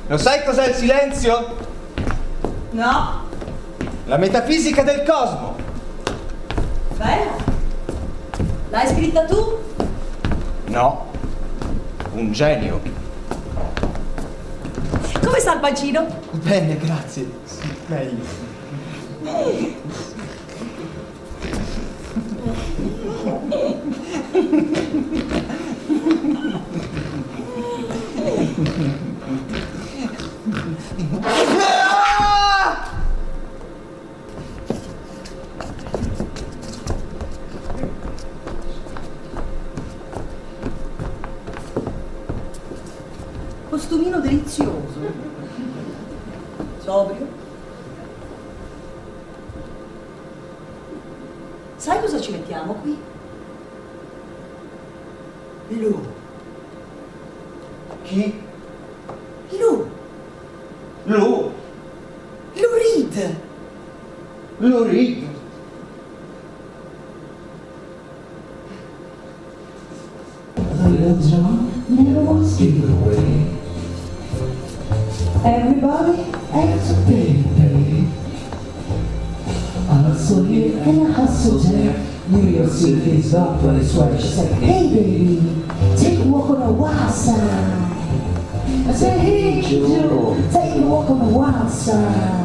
Lo sai cos'è il silenzio? No. La metafisica del cosmo. Bella. L'hai scritta tu? No. Un genio. Come sta il pancino? Bene, grazie. Sì, meglio. Costumino delizioso. Sobrio. Sai cosa ci mettiamo qui? Lu. Chi? Lu. Lu? Lou Reed. Lou Reed. Never wants to give away. Everybody acts a pay. I hustle here and I hustle there. New York City is the place where she said, hey baby, take a walk on the wild side. I said, hey Joe, take a walk on the wild side.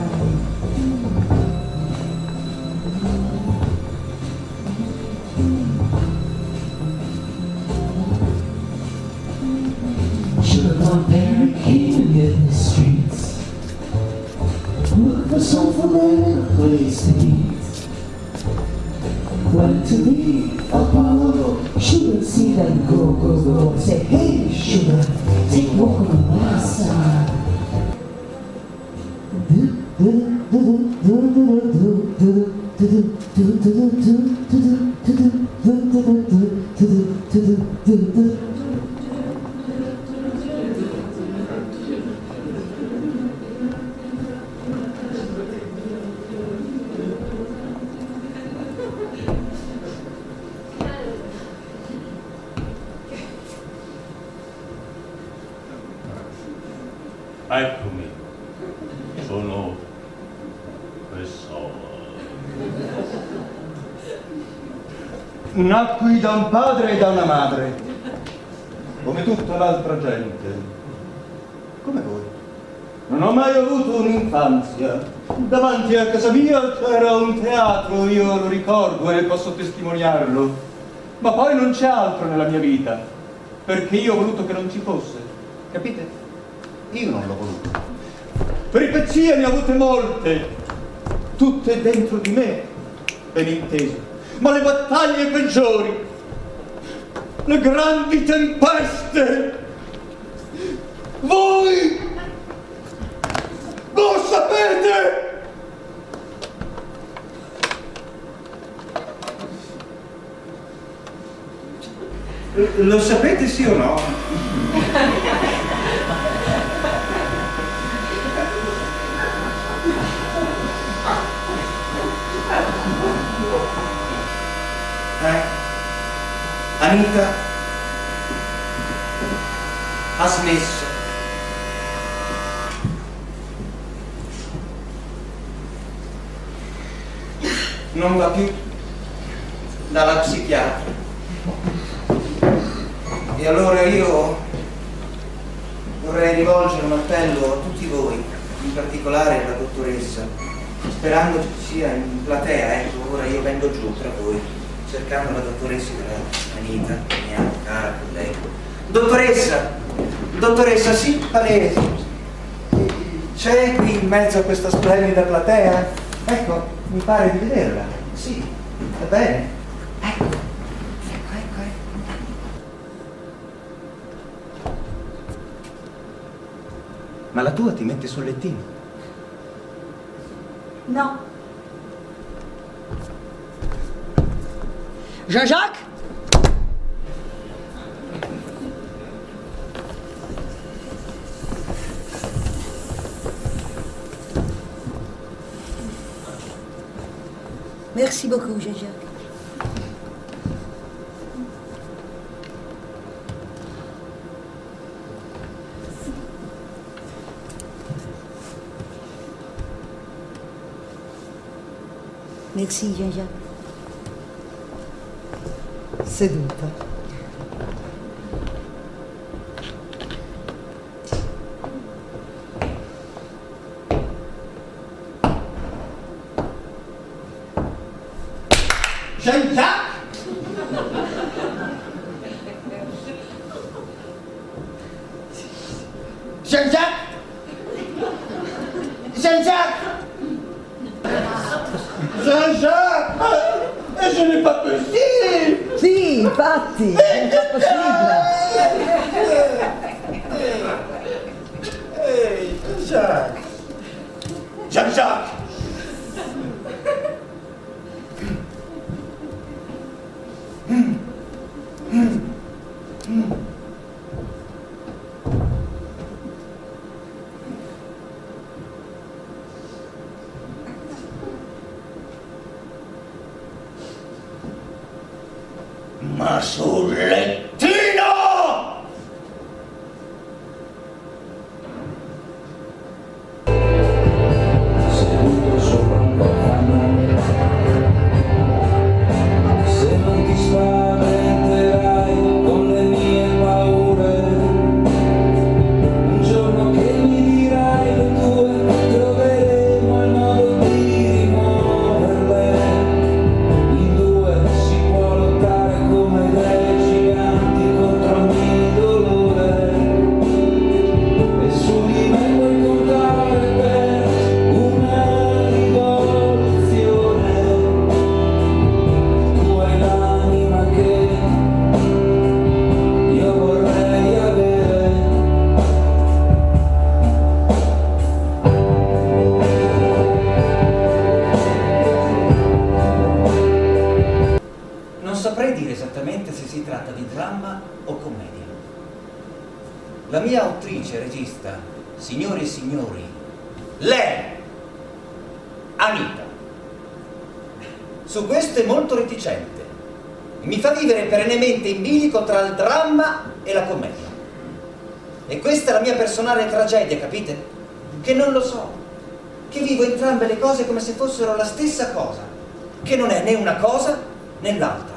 In the streets, look for soulful and a place to eat. Went to the Apollo, sugar, see them go, go, go. Say, hey, sugar, take a walk on the wild side. Eccomi, sono Pessoa. Nacqui da un padre e da una madre, come tutta l'altra gente, come voi. Non ho mai avuto un'infanzia. Davanti a casa mia c'era un teatro, io lo ricordo e posso testimoniarlo. Ma poi non c'è altro nella mia vita, perché io ho voluto che non ci fosse, capite? Io non l'ho voluto. Peripezie ne ho avute molte, tutte dentro di me, ben inteso. Ma le battaglie peggiori, le grandi tempeste, voi lo sapete! Lo sapete sì o no? Anita ha smesso. Non va più dalla psichiatra. E allora io vorrei rivolgere un appello a tutti voi, in particolare alla dottoressa, sperando che ci sia in platea, ecco, ora io vengo giù tra voi, cercando la dottoressa Anita, mia cara collega. Dottoressa, sì, palese. C'è qui in mezzo a questa splendida platea? Ecco, mi pare di vederla. Sì, va bene. Ecco. Ma la tua ti mette sul lettino? No. Jean-Jacques? Merci beaucoup, Jean-Jacques. Merci Jean-Jacques. Seduta. Jean-Jacques! Jean-Jacques! Jean-Jacques! Jean-Jacques! Mais je n'ai pas possible! Sì, infatti, è già possibile. Ehi, Jean-Jacques! Jean-Jacques! Ma sul lettino! Seduto sopra un cofano, se non ti spaventerai con le mie paure, un giorno che mi dirai le tue, troveremo il modo di rimuoverle. In due si può lottare come dei giganti contro ogni dolore, e su di me puoi contare per una rivoluzione. Tu hai l'anima che io vorrei avere. Non saprei dire esattamente se si tratta di dramma o commedia. La mia autrice e regista, signori e signori, lei, Anita, su questo è molto reticente e mi fa vivere perennemente in bilico tra il dramma e la commedia. E questa è la mia personale tragedia, capite? Che non lo so, che vivo entrambe le cose come se fossero la stessa cosa, che non è né una cosa né l'altra.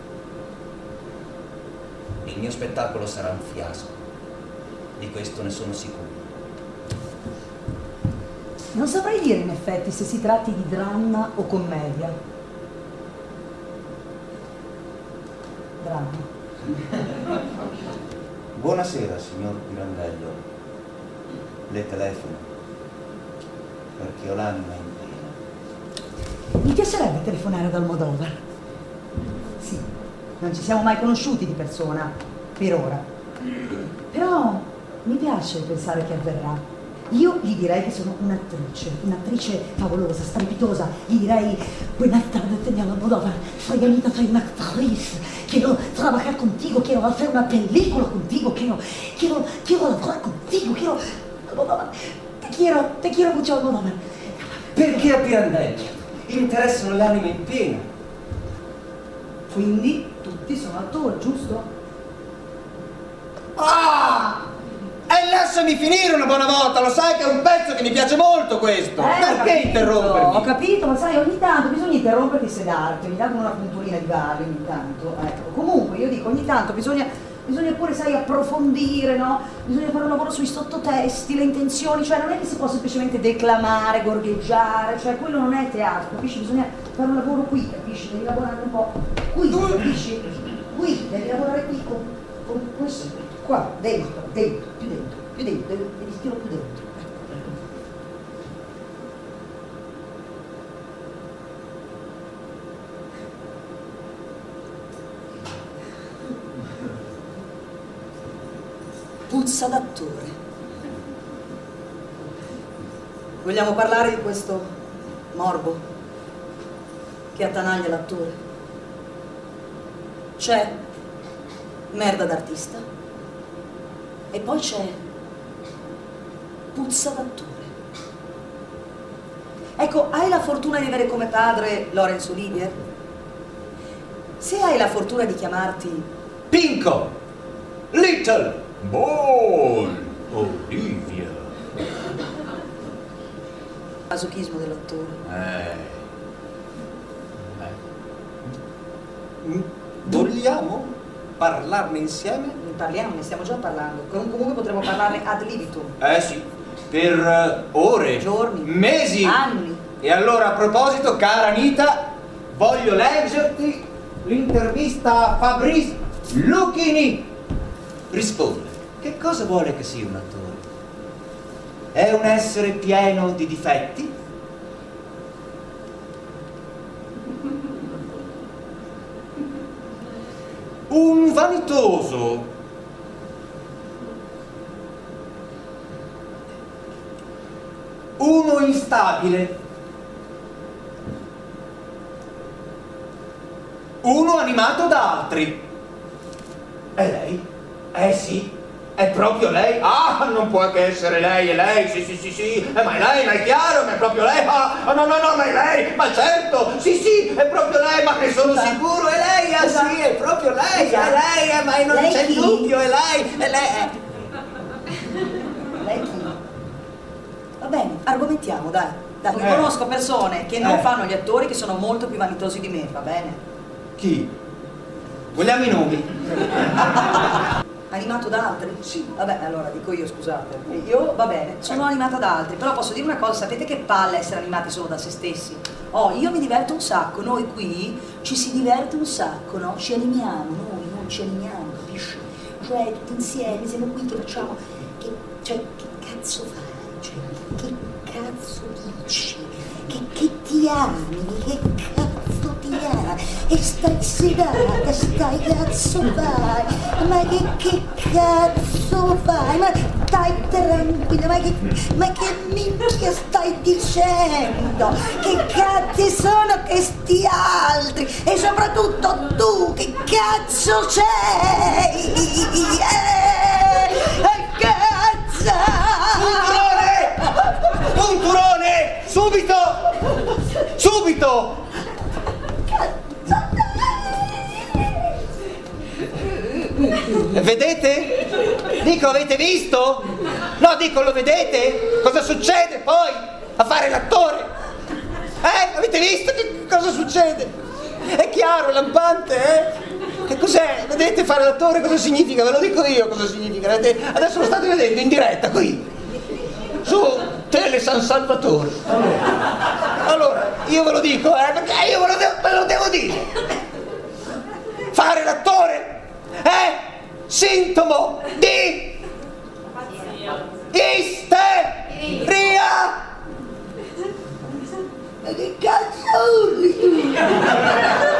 Il mio spettacolo sarà un fiasco, di questo ne sono sicuro. Non saprei dire in effetti se si tratti di dramma o commedia. Dramma. Buonasera, signor Pirandello. Le telefono, perché ho l'anima in pena. Mi piacerebbe telefonare ad Almodovar. Sì, non ci siamo mai conosciuti di persona, per ora. Però mi piace pensare che avverrà. Io gli direi che sono un'attrice favolosa, strepitosa. Gli direi, buenas tardes, señor Almodovar, soy Anita, soy una actriz. Quiero trabajar contigo, quiero hacer una película contigo, quiero lavorare contigo, te quiero mucho, Almodovar. Perché a Pirandello interessano le anime in pena. Quindi tutti sono attori, giusto? Ah! E lasciami finire una buona volta, lo sai che è un pezzo che mi piace molto questo. Perché interrompermi? Ho capito, ma sai, ogni tanto bisogna interromperti e sedarti, ogni tanto una punturina di Galli, ogni tanto. Ecco. Comunque io dico, ogni tanto bisogna pure, sai, approfondire, no? Bisogna fare un lavoro sui sottotesti, le intenzioni, cioè non è che si può semplicemente declamare, gorgheggiare, cioè quello non è teatro, capisci? Bisogna fare un lavoro qui, capisci? Devi lavorare un po' qui, capisci? Qui, devi lavorare qui con questo, qua, dentro, più dentro, devi stirare più dentro. Puzza d'attore. Vogliamo parlare di questo morbo che attanaglia l'attore? C'è merda d'artista e poi c'è puzza d'attore. Ecco, hai la fortuna di avere come padre Laurence Olivier? Se hai la fortuna di chiamarti Pinco, Little Boy Olivia. masochismo dell'attore. Vogliamo parlarne insieme? Ne parliamo, ne stiamo già parlando. Comunque potremmo parlarne ad libitum. Sì, per ore, Giorni, mesi, anni. E allora, a proposito, cara Anita, voglio leggerti l'intervista a Fabrice Lucchini. Risponde, che cosa vuole che sia un attore? È un essere pieno di difetti? Un vanitoso? Uno instabile? Uno animato da altri? È lei? Sì, è proprio lei? Ah, non può che essere lei, è lei, sì, ma è lei, ma è chiaro, ma è proprio lei, no, ma è lei, ma certo, sì, è proprio lei, ma ne sono sicuro, è lei, sì, è proprio lei, è lei, ma non c'è dubbio, è lei, Lei chi? Va bene, argomentiamo, dai. Conosco persone che non fanno gli attori che sono molto più vanitosi di me, va bene? Chi? Vogliamo i nomi? Animato da altri? Sì. Vabbè, allora dico io, scusate. Io, va bene, sono animata da altri, però posso dire una cosa, sapete che palle essere animati solo da se stessi? Io mi diverto un sacco, noi qui ci si diverte un sacco, no? Ci animiamo, noi ci animiamo, capisci? Cioè, tutti insieme, siamo qui che facciamo... che cazzo fai? Cioè, che cazzo dici? Che ti ami? Che cazzo ti ami? E stai sedata, stai cazzo fai? Ma che cazzo fai? Ma stai tranquilla, ma che minchia stai dicendo? Che cazzo sono questi altri? E soprattutto tu, che cazzo sei? Cazzo! Punturone! Subito! Vedete? Dico, avete visto? No, dico, lo vedete? Cosa succede poi a fare l'attore? Avete visto che cosa succede? È chiaro, è lampante, Che cos'è? Vedete fare l'attore cosa significa? Ve lo dico io cosa significa. Adesso lo state vedendo in diretta qui. Su Tele San Salvatore. Allora, io ve lo dico, perché io ve lo devo dire. Fare l'attore è sintomo di isteria. Ma che cazzo urli tu?